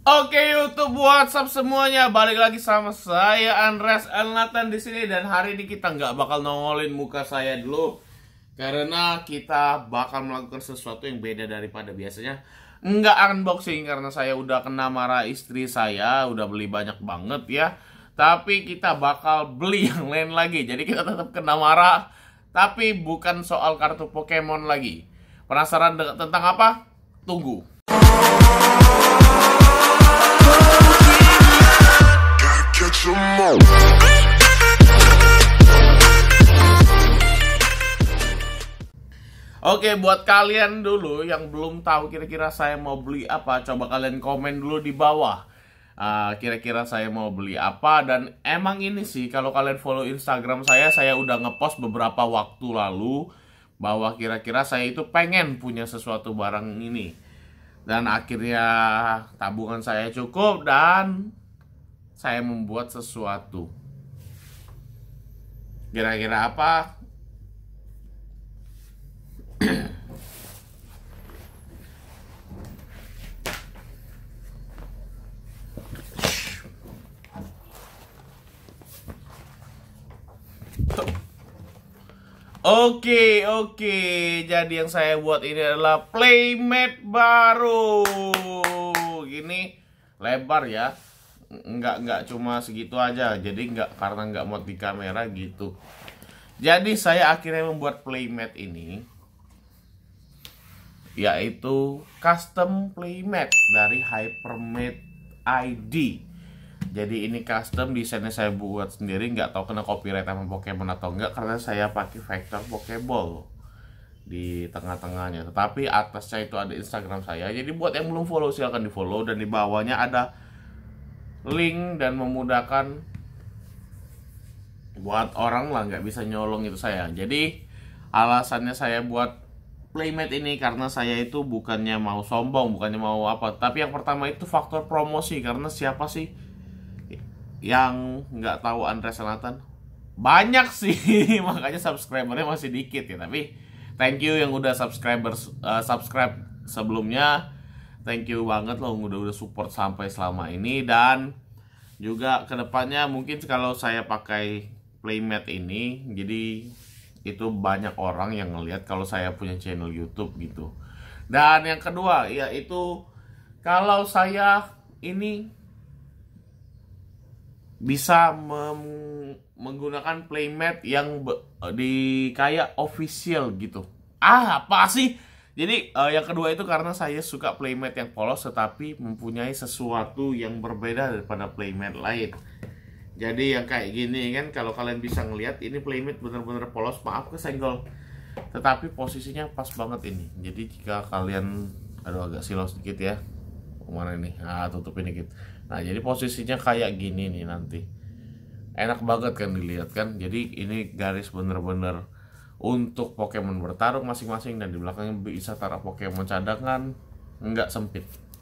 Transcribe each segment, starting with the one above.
Oke YouTube, WhatsApp semuanya, balik lagi sama saya Andres Elnatan di sini, dan hari ini kita nggak bakal nongolin muka saya dulu karena kita bakal melakukan sesuatu yang beda daripada biasanya. Nggak unboxing karena saya udah kena marah istri saya, udah beli banyak banget ya. Tapi kita bakal beli yang lain lagi, jadi kita tetap kena marah, tapi bukan soal kartu Pokemon lagi. Penasaran tentang apa? Tunggu. Oke, buat kalian dulu yang belum tahu kira-kira saya mau beli apa, coba kalian komen dulu di bawah. Kira-kira saya mau beli apa. Dan emang ini sih, kalau kalian follow Instagram saya udah ngepost beberapa waktu lalu bahwa kira-kira saya itu pengen punya sesuatu barang ini. Dan akhirnya tabungan saya cukup dan saya membuat sesuatu. Kira-kira apa? Oke. Jadi yang saya buat ini adalah playmate baru. Gini lebar ya. Enggak cuma segitu aja. Jadi karena nggak mau di kamera gitu. Jadi saya akhirnya membuat playmate ini, yaitu custom playmate dari Hypermate ID. Jadi ini custom, desainnya saya buat sendiri, nggak tahu kena copyright sama Pokemon atau enggak karena saya pakai vektor Pokeball di tengah-tengahnya. Tetapi atasnya itu ada Instagram saya. Jadi buat yang belum follow silahkan di follow, dan di bawahnya ada link dan memudahkan buat orang lah nggak bisa nyolong itu saya. Jadi alasannya saya buat playmate ini karena saya itu bukannya mau sombong, bukannya mau apa, tapi yang pertama itu faktor promosi. Karena siapa sih yang nggak tahu Andres Elnatan? Banyak sih. Makanya subscribernya masih dikit ya. Tapi thank you yang udah subscribe sebelumnya. Thank you banget loh udah support sampai selama ini. Dan juga kedepannya mungkin kalau saya pakai playmate ini, jadi itu banyak orang yang ngelihat kalau saya punya channel YouTube gitu. Dan yang kedua yaitu kalau saya ini bisa menggunakan playmate yang di kayak official gitu. Apa sih? Jadi yang kedua itu karena saya suka playmate yang polos tetapi mempunyai sesuatu yang berbeda daripada playmate lain. Jadi yang kayak gini kan, kalau kalian bisa ngelihat ini playmate bener-bener polos, maaf kesenggol, tetapi posisinya pas banget ini. Jadi jika kalian, agak silau sedikit ya, mana ini, tutupin dikit. Nah jadi posisinya kayak gini nih nanti, enak banget kan dilihat kan. Jadi ini garis bener-bener untuk Pokemon bertarung masing-masing, dan di belakangnya bisa taruh Pokemon cadangan, nggak sempit.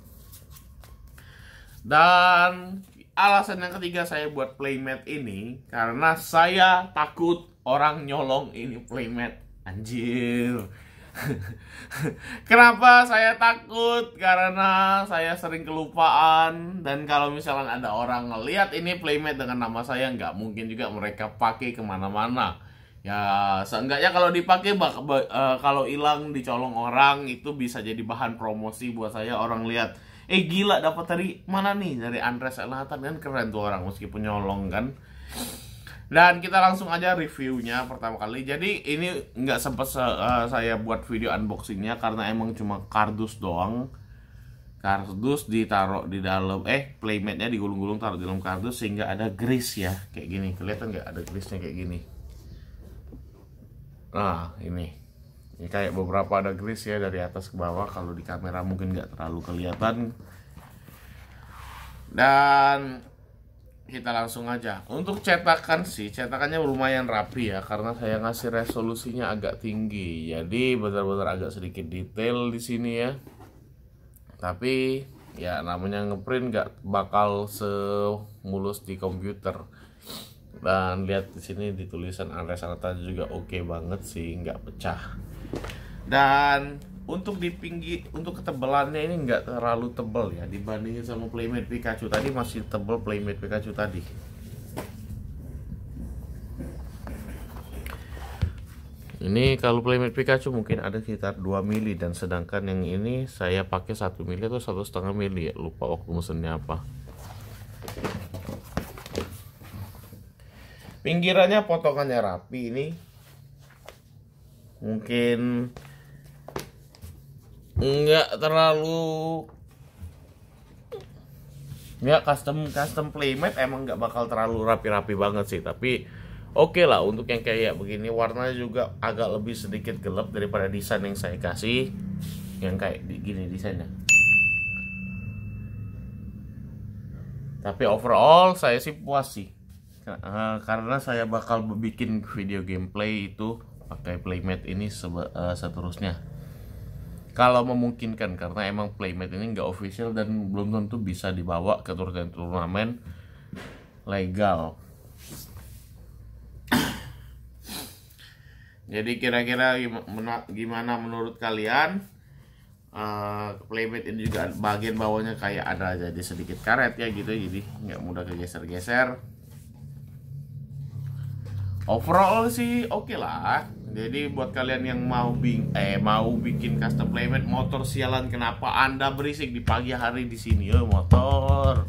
Dan alasan yang ketiga saya buat playmate ini karena saya takut orang nyolong ini playmate. Anjir. Kenapa saya takut? Karena saya sering kelupaan, dan kalau misalkan ada orang ngelihat ini playmate dengan nama saya, nggak mungkin juga mereka pakai kemana-mana. Ya seenggaknya kalau dipakai kalau hilang dicolong orang, itu bisa jadi bahan promosi buat saya. Orang lihat, gila dapat dari mana nih? Dari Andres Elnatan, kan keren tuh orang meskipun nyolong kan. Dan kita langsung aja reviewnya pertama kali. Jadi ini nggak sempat saya buat video unboxingnya karena emang cuma kardus doang. Kardus ditaruh di dalam, playmate-nya digulung-gulung taruh di dalam kardus sehingga ada grease ya, kayak gini. Kelihatan nggak ada grease-nya kayak gini? Nah ini kayak beberapa ada grease ya dari atas ke bawah. Kalau di kamera mungkin nggak terlalu kelihatan. Dan kita langsung aja. Untuk cetakan sih, cetakannya lumayan rapi ya, karena saya ngasih resolusinya agak tinggi. Jadi benar-benar agak sedikit detail di sini ya. Tapi ya namanya ngeprint nggak bakal semulus di komputer. Dan lihat di sini di tulisan Andres Elnatan juga oke banget sih, nggak pecah. Dan untuk di pinggir, untuk ketebalannya ini nggak terlalu tebal ya dibandingin sama Playmate Pikachu tadi. Masih tebal Playmate Pikachu tadi. Ini kalau Playmate Pikachu mungkin ada sekitar 2 mili, dan sedangkan yang ini saya pakai 1 mili atau 1,5 mili ya, lupa waktu mesennya apa. Pinggirannya potongannya rapi ini. Mungkin nggak terlalu ya, custom Playmate emang nggak bakal terlalu rapi-rapi banget sih, tapi oke lah untuk yang kayak begini. Warnanya juga agak lebih sedikit gelap daripada desain yang saya kasih yang kayak gini desainnya. Tapi overall saya sih puas sih, karena saya bakal bikin video gameplay itu pakai Playmate ini seterusnya kalau memungkinkan, karena emang Playmate ini nggak official dan belum tentu bisa dibawa ke turnamen legal. Jadi kira-kira gimana menurut kalian? Playmate ini juga bagian bawahnya kayak ada jadi sedikit karet ya gitu, jadi nggak mudah kegeser-geser. Overall sih oke lah. Jadi buat kalian yang mau bikin custom Playmate motor, sialan kenapa Anda berisik di pagi hari di sini motor.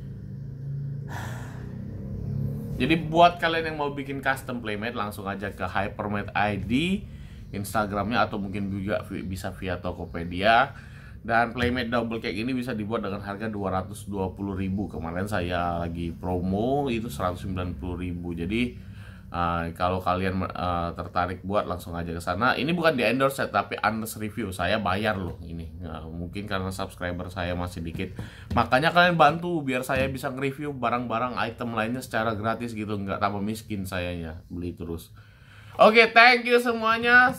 Jadi buat kalian yang mau bikin custom Playmate langsung aja ke Hypermate ID Instagramnya, atau mungkin juga bisa via Tokopedia. Dan Playmate double kayak gini bisa dibuat dengan harga 220.000. Kemarin saya lagi promo itu 190.000. Jadi kalau kalian tertarik buat langsung aja ke sana. Ini bukan di endorse tapi honest review, saya bayar loh ini. Mungkin karena subscriber saya masih dikit, makanya kalian bantu biar saya bisa nge-review barang-barang item lainnya secara gratis gitu, nggak tambah miskin sayanya beli terus. Oke, thank you semuanya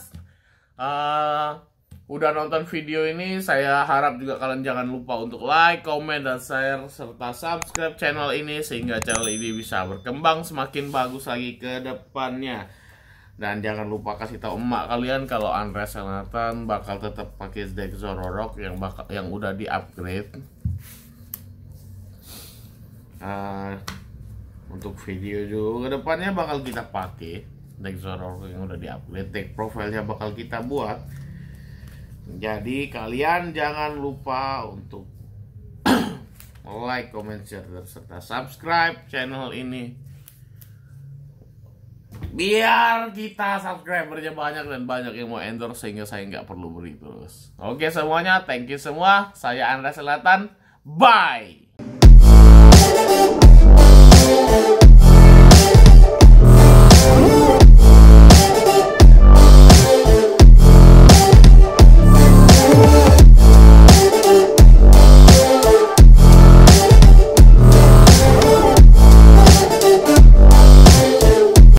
udah nonton video ini. Saya harap juga kalian jangan lupa untuk like, comment, dan share, serta subscribe channel ini sehingga channel ini bisa berkembang semakin bagus lagi ke depannya. Dan jangan lupa kasih tahu emak kalian kalau Andreas Selatan bakal tetap pakai deck Zororok yang udah di-upgrade. Untuk video juga ke depannya bakal kita pakai deck Zororok yang udah di-upgrade. Deck profilnya bakal kita buat. Jadi kalian jangan lupa untuk like, comment, share, serta subscribe channel ini biar kita subscribernya banyak dan banyak yang mau endorse sehingga saya nggak perlu beri terus. Oke semuanya, thank you semua. Saya Andreas Selatan, bye.